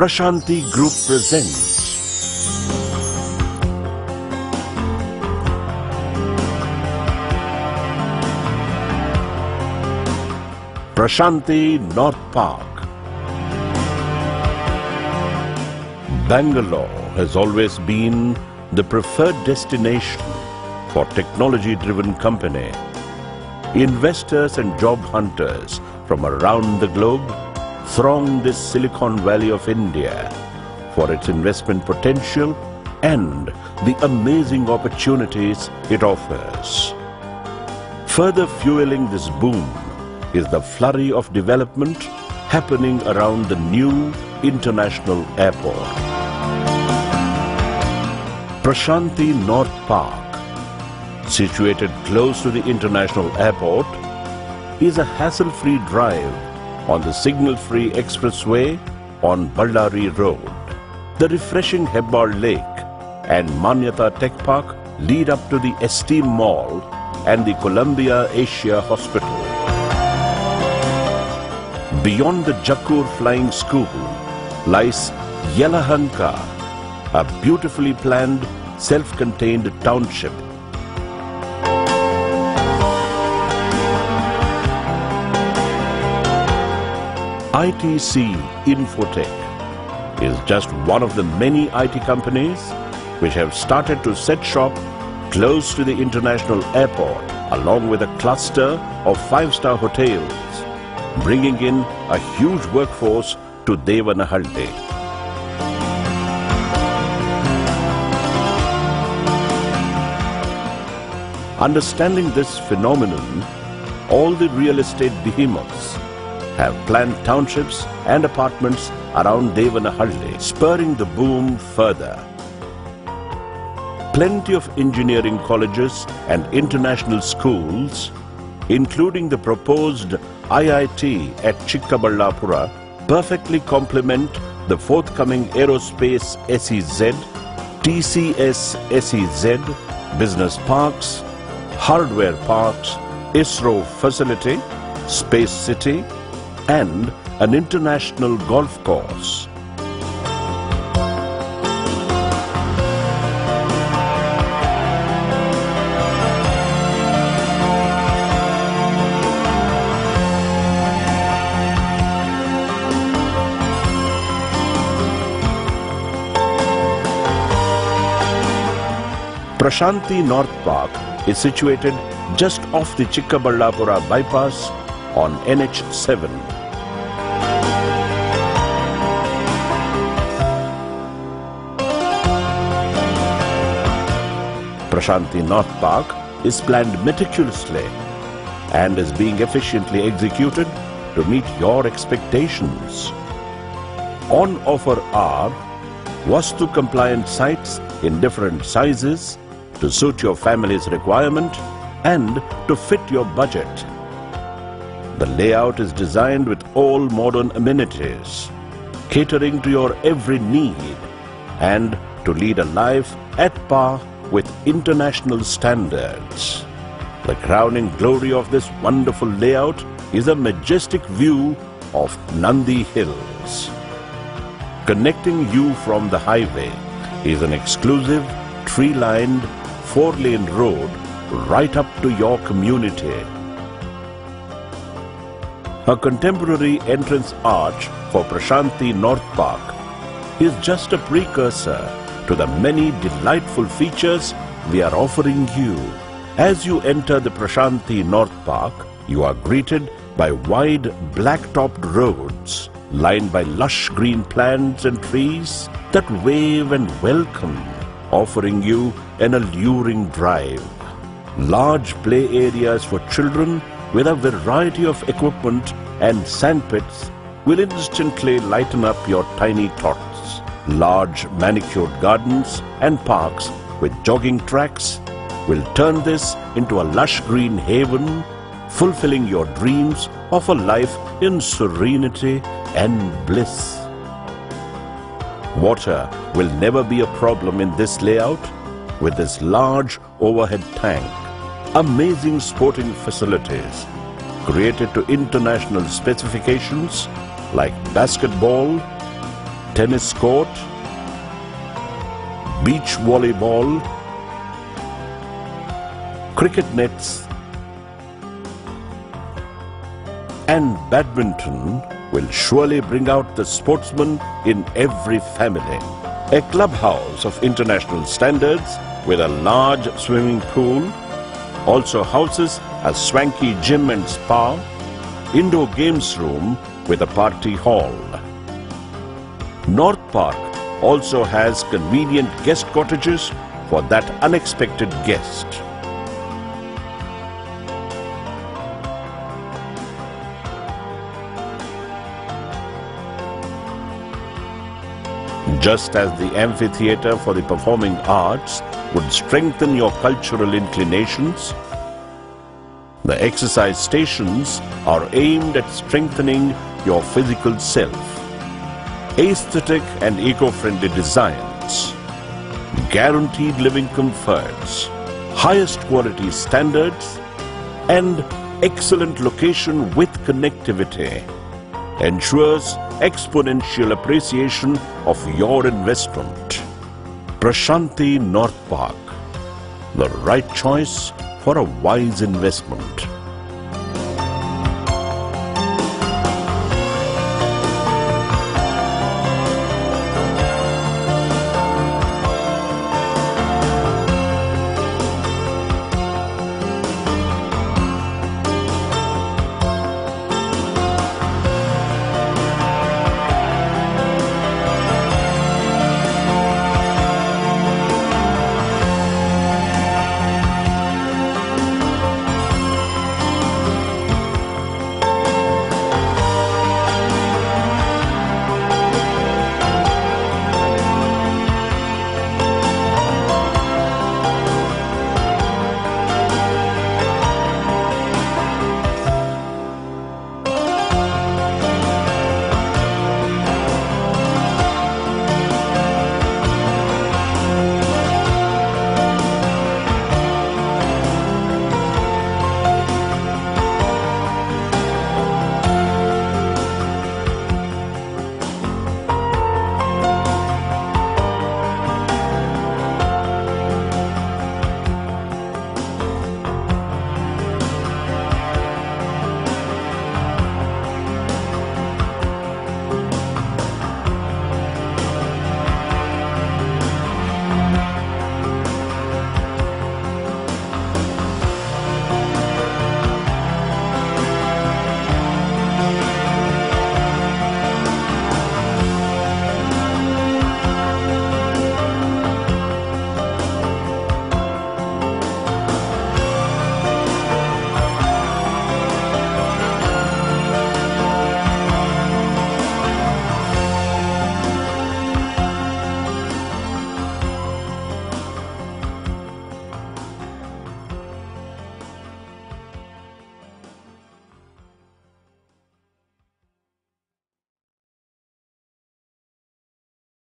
Prashanthi Group presents Prashanthi North Park. Bangalore has always been the preferred destination for technology-driven company. Investors and job hunters from around the globe throng this Silicon Valley of India for its investment potential and the amazing opportunities it offers. Further fueling this boom is the flurry of development happening around the new international airport. Prashanthi North Park, situated close to the international airport, is a hassle-free drive on the signal-free expressway on Ballari Road. The refreshing Hebbar Lake and Manyata Tech Park lead up to the Esteem Mall and the Columbia Asia Hospital. Beyond the Jakkur Flying School lies Yelahanka, a beautifully planned, self-contained township. ITC Infotech is just one of the many IT companies which have started to set shop close to the international airport, along with a cluster of 5-star hotels, bringing in a huge workforce to Devanahalli. Understanding this phenomenon, all the real estate behemoths have planned townships and apartments around Devanahalli, spurring the boom further. Plenty of engineering colleges and international schools, including the proposed IIT at Chikkaballapura, perfectly complement the forthcoming Aerospace SEZ, TCS SEZ, business parks, hardware parks, ISRO facility, Space City, and an international golf course. Prashanthi North Park is situated just off the Chikkaballapura bypass on NH7. Prashanthi North Park is planned meticulously and is being efficiently executed to meet your expectations. On offer are Vastu-compliant sites in different sizes to suit your family's requirement and to fit your budget. The layout is designed with all modern amenities, catering to your every need and to lead a life at par with international standards. The crowning glory of this wonderful layout is a majestic view of Nandi Hills. Connecting you from the highway is an exclusive, tree-lined, 4-lane road right up to your community. A contemporary entrance arch for Prashanthi North Park is just a precursor to the many delightful features we are offering you. As you enter the Prashanthi North Park, you are greeted by wide black-topped roads lined by lush green plants and trees that wave and welcome, offering you an alluring drive. Large play areas for children with a variety of equipment and sandpits will instantly lighten up your tiny thoughts. Large manicured gardens and parks with jogging tracks will turn this into a lush green haven, fulfilling your dreams of a life in serenity and bliss. Water will never be a problem in this layout with this large overhead tank. Amazing sporting facilities created to international specifications like basketball, tennis court, beach volleyball, cricket nets, and badminton will surely bring out the sportsman in every family. A clubhouse of international standards with a large swimming pool also houses a swanky gym and spa, indoor games room with a party hall. North Park also has convenient guest cottages for that unexpected guest. Just as the amphitheatre for the performing arts would strengthen your cultural inclinations, the exercise stations are aimed at strengthening your physical self. Aesthetic and eco-friendly designs, guaranteed living comforts, highest quality standards, and excellent location with connectivity ensures exponential appreciation of your investment. Prashanthi North Park, the right choice for a wise investment.